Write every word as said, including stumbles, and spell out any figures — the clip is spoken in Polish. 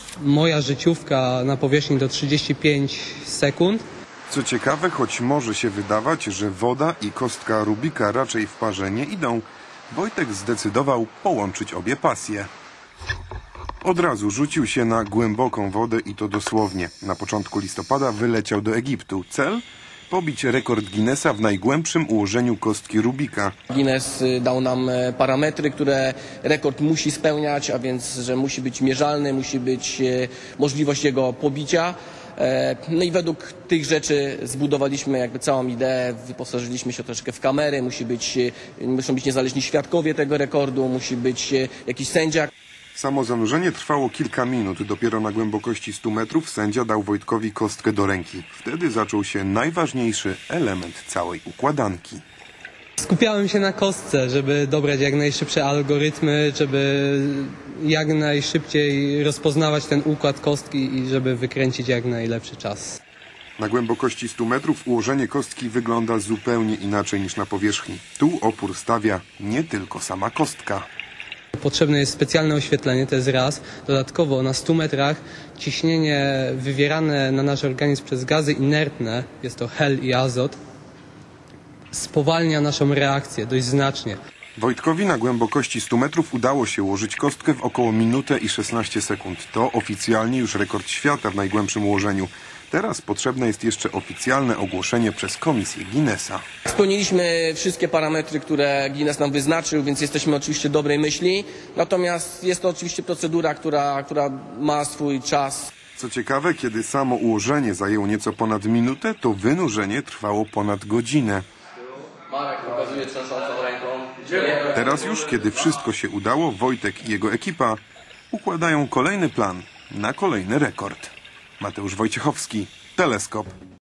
Moja życiówka na powierzchni to trzydzieści pięć sekund. Co ciekawe, choć może się wydawać, że woda i kostka Rubika raczej w parze nie idą, Wojtek zdecydował połączyć obie pasje. Od razu rzucił się na głęboką wodę i to dosłownie. Na początku listopada wyleciał do Egiptu. Cel? Pobić rekord Guinnessa w najgłębszym ułożeniu kostki Rubika. Guinness dał nam parametry, które rekord musi spełniać, a więc, że musi być mierzalny, musi być możliwość jego pobicia. No i według tych rzeczy zbudowaliśmy jakby całą ideę, wyposażyliśmy się troszeczkę w kamery, musi być, muszą być niezależni świadkowie tego rekordu, musi być jakiś sędzia. Samo zanurzenie trwało kilka minut. Dopiero na głębokości stu metrów sędzia dał Wojtkowi kostkę do ręki. Wtedy zaczął się najważniejszy element całej układanki. Skupiałem się na kostce, żeby dobrać jak najszybsze algorytmy, żeby jak najszybciej rozpoznawać ten układ kostki i żeby wykręcić jak najlepszy czas. Na głębokości stu metrów ułożenie kostki wygląda zupełnie inaczej niż na powierzchni. Tu opór stawia nie tylko sama kostka. Potrzebne jest specjalne oświetlenie, to jest raz. Dodatkowo na stu metrach ciśnienie wywierane na nasz organizm przez gazy inertne, jest to hel i azot, spowalnia naszą reakcję dość znacznie. Wojtkowi na głębokości stu metrów udało się ułożyć kostkę w około minutę i szesnaście sekund. To oficjalnie już rekord świata w najgłębszym ułożeniu. Teraz potrzebne jest jeszcze oficjalne ogłoszenie przez Komisję Guinnessa. Spełniliśmy wszystkie parametry, które Guinness nam wyznaczył, więc jesteśmy oczywiście dobrej myśli. Natomiast jest to oczywiście procedura, która, która ma swój czas. Co ciekawe, kiedy samo ułożenie zajęło nieco ponad minutę, to wynurzenie trwało ponad godzinę. Marek pokazuje trzęsącą ręką. Teraz już, kiedy wszystko się udało, Wojtek i jego ekipa układają kolejny plan na kolejny rekord. Mateusz Wojciechowski, Teleskop.